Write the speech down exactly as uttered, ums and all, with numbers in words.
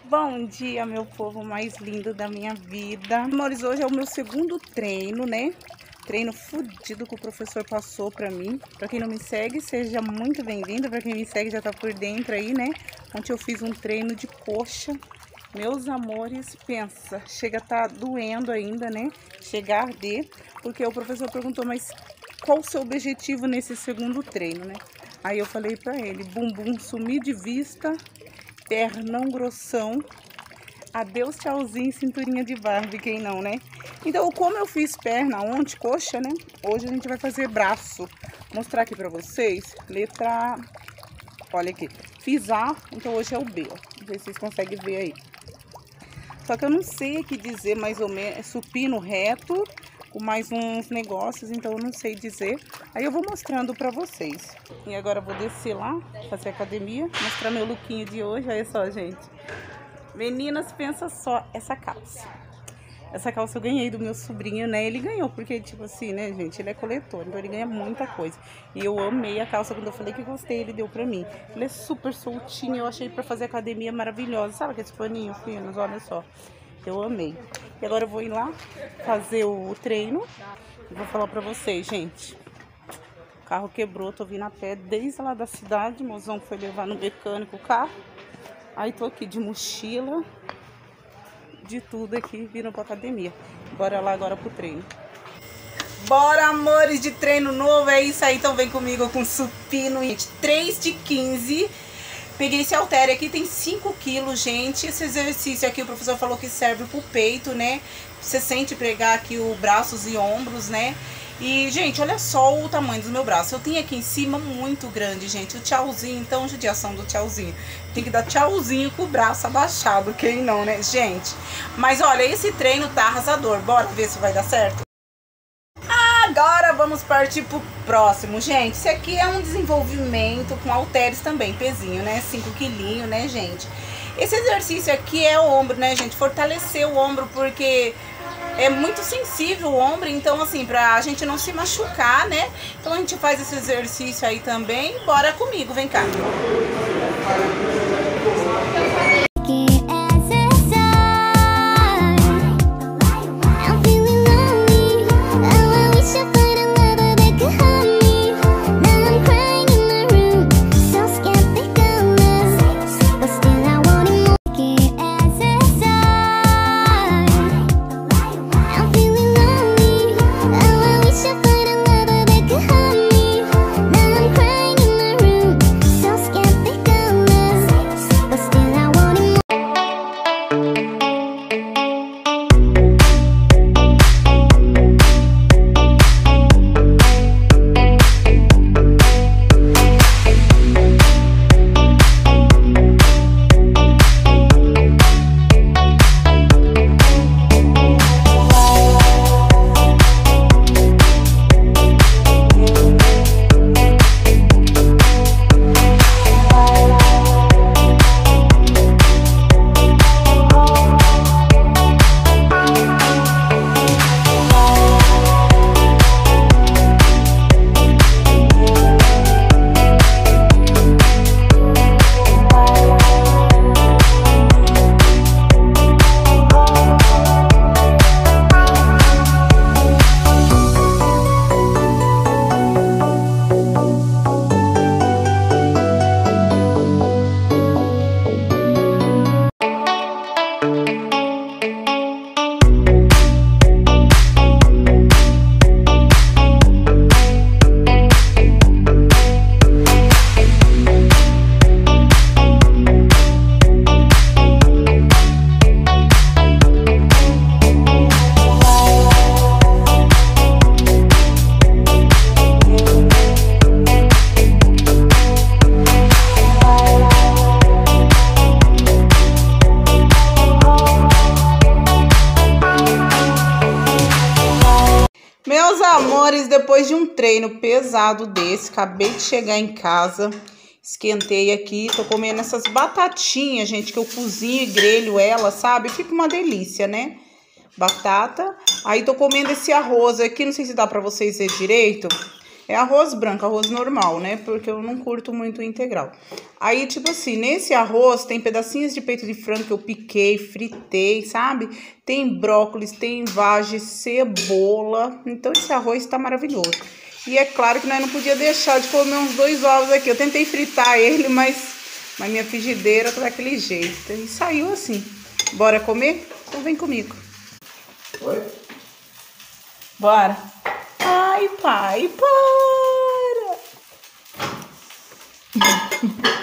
Bom dia, meu povo mais lindo da minha vida. Amores, hoje é o meu segundo treino, né? Treino fudido que o professor passou pra mim. Pra quem não me segue, seja muito bem-vindo. Pra quem me segue já tá por dentro aí, né? Ontem eu fiz um treino de coxa. Meus amores, pensa, chega a tá doendo ainda, né? Chega a arder, porque o professor perguntou, mas qual o seu objetivo nesse segundo treino, né? Aí eu falei pra ele, bumbum sumir de vista, pernão grossão, adeus tchauzinho, cinturinha de Barbie, quem não, né? Então, como eu fiz perna ontem, coxa, né? Hoje a gente vai fazer braço. Vou mostrar aqui pra vocês, letra, olha aqui, fiz A, então hoje é o B, ó. Não sei se vocês conseguem ver aí. Só que eu não sei aqui dizer mais ou menos, é supino reto, com mais uns negócios, então eu não sei dizer. Aí eu vou mostrando pra vocês. E agora eu vou descer lá, fazer academia, mostrar meu lookinho de hoje. Olha só, gente. Meninas, pensa só essa calça. Essa calça eu ganhei do meu sobrinho, né? Ele ganhou, porque, tipo assim, né, gente? Ele é coletor, então ele ganha muita coisa. E eu amei a calça, quando eu falei que gostei, ele deu pra mim. Ele é super soltinho, eu achei pra fazer academia maravilhosa. Sabe aqueles paninhos finos? Olha só. Eu amei. E agora eu vou ir lá fazer o treino. E vou falar pra vocês, gente. O carro quebrou, tô vindo a pé desde lá da cidade. O mozão foi levar no mecânico o carro. Aí tô aqui de mochila, de tudo aqui, vindo pra academia. Bora lá agora pro treino. Bora, amores, de treino novo, é isso aí. Então vem comigo com supino, gente, três de quinze. Peguei esse halter aqui, tem cinco quilos, gente. Esse exercício aqui o professor falou que serve pro peito, né? Você sente pregar aqui os braços e ombros, né? E, gente, olha só o tamanho do meu braço. Eu tenho aqui em cima muito grande, gente. O tchauzinho, então, judiação do tchauzinho. Tem que dar tchauzinho com o braço abaixado, quem não, né, gente? Mas, olha, esse treino tá arrasador. Bora ver se vai dar certo? Agora vamos partir pro próximo, gente. Esse aqui é um desenvolvimento com halteres também, pezinho, né? cinco quilinhos, né, gente? Esse exercício aqui é o ombro, né, gente? Fortalecer o ombro, porque é muito sensível o ombro, então, assim, pra gente não se machucar, né? Então a gente faz esse exercício aí também. Bora comigo, vem cá. Meus amores, depois de um treino pesado desse, acabei de chegar em casa, esquentei aqui, tô comendo essas batatinhas, gente, que eu cozinho e grelho ela, sabe? Fica uma delícia, né? Batata. Aí tô comendo esse arroz aqui, não sei se dá pra vocês verem direito. É arroz branco, arroz normal, né? Porque eu não curto muito o integral. Aí, tipo assim, nesse arroz tem pedacinhos de peito de frango que eu piquei, fritei, sabe? Tem brócolis, tem vagem, cebola. Então, esse arroz tá maravilhoso. E é claro que nós não podia deixar de comer uns dois ovos aqui. Eu tentei fritar ele, mas, mas minha frigideira tá daquele jeito. E saiu assim. Bora comer? Então vem comigo. Oi? Bora. Ai, pai, para!